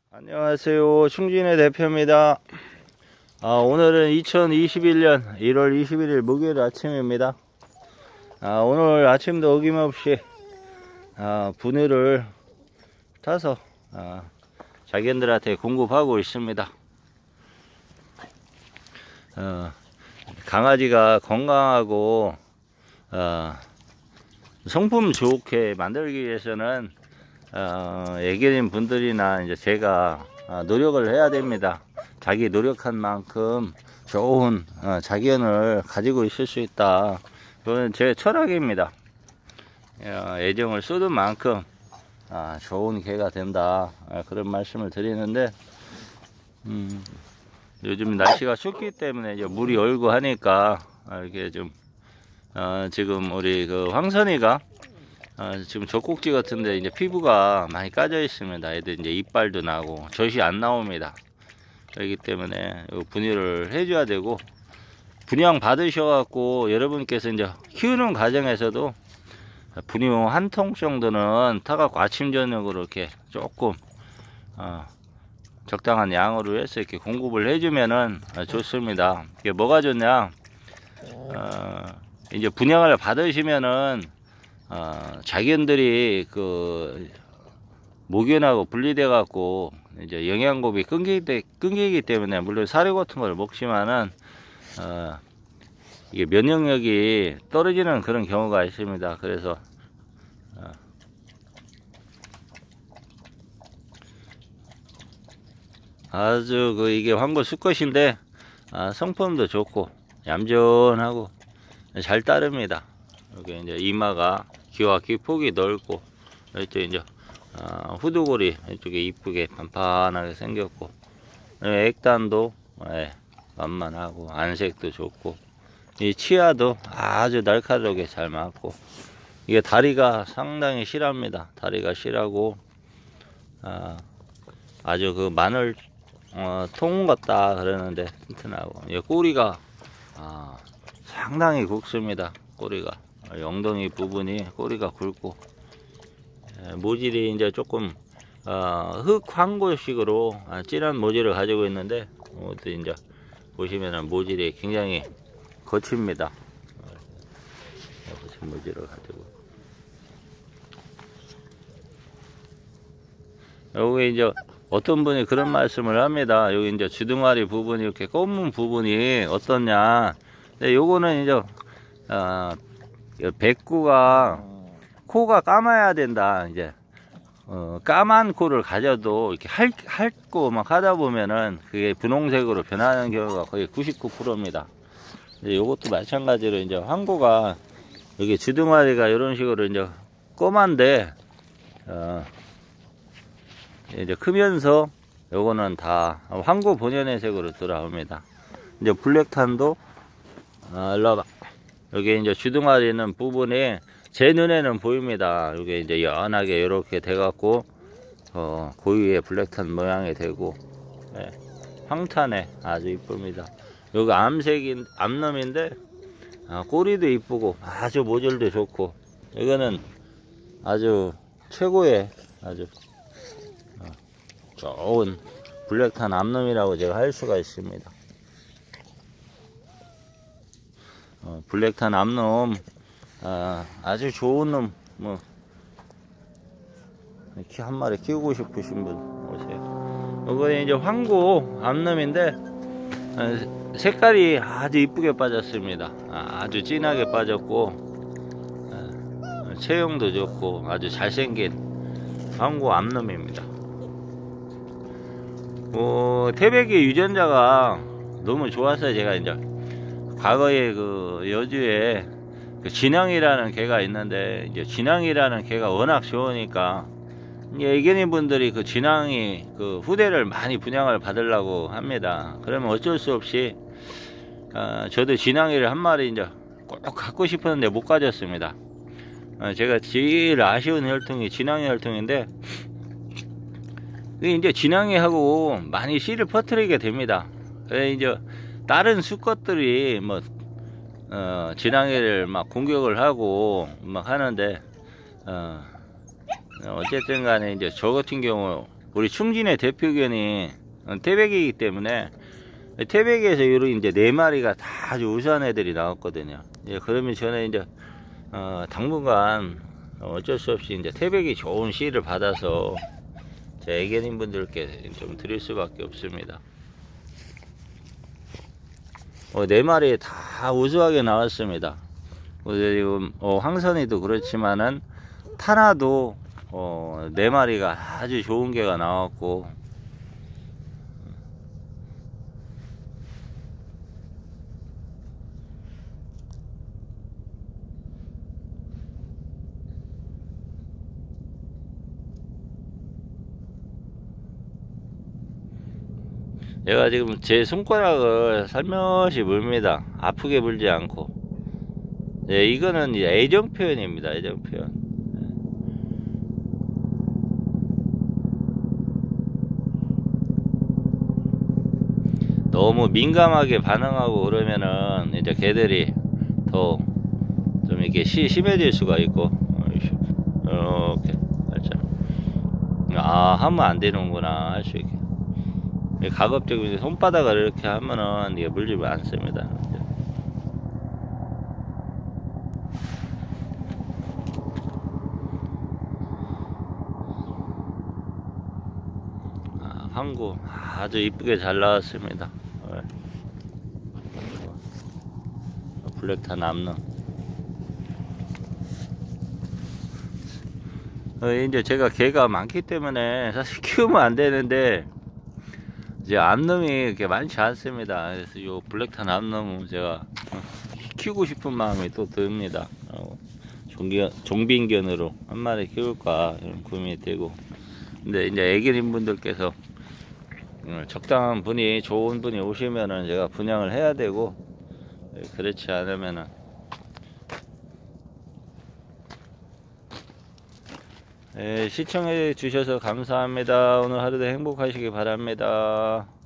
안녕하세요. 충진의 대표입니다. 오늘은 2021년 1월 21일 목요일 아침입니다. 오늘 아침도 어김없이 분유를 타서 자기들한테 공급하고 있습니다. 강아지가 건강하고 성품 좋게 만들기 위해서는 애기인 분들이나 이제 제가 노력을 해야 됩니다. 자기 노력한 만큼 좋은 자견을 가지고 있을 수 있다. 그건 제 철학입니다. 애정을 쏟은 만큼 좋은 개가 된다. 그런 말씀을 드리는데, 요즘 날씨가 춥기 때문에 이제 물이 얼고 하니까 이렇게 좀 지금 우리 그 황선이가 지금 젖꼭지 같은데 이제 피부가 많이 까져 있습니다. 애들 이제 이빨도 나고 젖이 안 나옵니다. 그렇기 때문에 분유를 해줘야 되고, 분양 받으셔갖고 여러분께서 이제 키우는 과정에서도 분유 한 통 정도는 타갖고 아침 저녁으로 이렇게 조금 적당한 양으로 해서 이렇게 공급을 해주면은 좋습니다. 이게 뭐가 좋냐? 이제 분양을 받으시면은 자견들이 그 모균하고 분리돼 갖고 이제 영양급이 끊기기 때문에, 물론 사료 같은 걸 먹지만은 이게 면역력이 떨어지는 그런 경우가 있습니다. 그래서 아주 이게 황고 수컷인데 성품도 좋고 얌전하고 잘 따릅니다. 여기 이제 이마가 귀와 귀폭이 넓고, 이쪽 이제 후두골이 이쪽에 이쁘게 판판하게 생겼고, 액단도 만만하고 안색도 좋고, 이 치아도 아주 날카롭게 잘 맞고, 이게 다리가 상당히 실합니다. 다리가 실하고 아주 그 마늘 통 같다 그러는데 튼튼하고, 이 꼬리가 상당히 굵습니다. 꼬리가 엉덩이 부분이 꼬리가 굵고, 모질이 이제 조금 흑 황고식으로 진한 모질을 가지고 있는데, 또 이제 보시면은 모질이 굉장히 거칩니다. 거친 모질을 가지고, 여기 이제 어떤 분이 그런 말씀을 합니다. 여기 이제 주둥아리 부분이 이렇게 검은 부분이 어떠냐. 근데 요거는 이제 백구가 코가 까마야 된다. 이제 까만 코를 가져도 이렇게 핥고 막 하다 보면은 그게 분홍색으로 변하는 경우가 거의 99%입니다. 요것도 마찬가지로 이제 황고가 여기 주둥아리가 이런 식으로 이제 검은데 이제 크면서 요거는 다 황고 본연의 색으로 돌아옵니다. 이제 블랙탄도 일로 와봐. 여기 이제 주둥아리는 부분이 제 눈에는 보입니다. 이게 이제 연하게 이렇게 돼갖고 고유의 블랙탄 모양이 되고, 황탄에 아주 이쁩니다. 여기 암색인 암놈인데 꼬리도 이쁘고 아주 모질도 좋고, 이거는 아주 최고의 아주 좋은 블랙탄 암놈이라고 제가 할 수가 있습니다. 블랙탄 암놈 아주 좋은 놈, 뭐 한 마리 키우고 싶으신 분 오세요. 이거는 이제 황고 암놈인데 색깔이 아주 이쁘게 빠졌습니다. 아주 진하게 빠졌고, 체형도 좋고 아주 잘생긴 황고 암놈입니다. 태백이 유전자가 너무 좋아서 제가 이제 과거에 그 여주에 그 진앙이라는 개가 있는데, 이제 진앙이라는 개가 워낙 좋으니까 애견인 분들이 그 진앙이 그 후대를 많이 분양을 받으려고 합니다. 그러면 어쩔 수 없이 저도 진앙이를 한 마리 이제 꼭 갖고 싶었는데 못 가졌습니다. 제가 제일 아쉬운 혈통이 진앙이 혈통인데, 이제 진앙이하고 많이 씨를 퍼뜨리게 됩니다. 이제 다른 수컷들이 뭐 진앙이를 막 공격을 하고 막 하는데, 어쨌든 간에 이제 저 같은 경우 우리 충진의 대표견이 태백이기 때문에 태백에서 이런 이제 4마리가 다 아주 우수한 애들이 나왔거든요. 예, 그러면 저는 이제 당분간 어쩔 수 없이 이제 태백이 좋은 씨를 받아서 제 애견인 분들께 좀 드릴 수밖에 없습니다. 4마리 다 우수하게 나왔습니다. 지금 황선이도 그렇지만은 타나도 4마리가 아주 좋은 개가 나왔고, 얘가 지금 제 손가락을 살며시 물입니다. 아프게 물지 않고. 네, 이거는 이제 애정 표현입니다. 애정 표현. 너무 민감하게 반응하고 그러면은 이제 개들이 더 좀 이렇게 심해질 수가 있고. 이렇게 살짝 하면 안 되는구나 할 수 있게. 가급적이면 손바닥을 이렇게 하면은 이게 물지 않습니다. 항구 아주 이쁘게 잘 나왔습니다. 블랙탄 암놈. 이제 제가 개가 많기 때문에 사실 키우면 안 되는데 이제 암놈이 이렇게 많지 않습니다. 그래서 요 블랙탄 암놈은 제가 키우고 싶은 마음이 또 듭니다. 종빈견으로 한 마리 키울까 이런 고민이 되고. 근데 이제 애견인 분들께서 적당한 분이 좋은 분이 오시면은 제가 분양을 해야 되고, 그렇지 않으면은 시청해 주셔서 감사합니다. 오늘 하루도 행복하시기 바랍니다.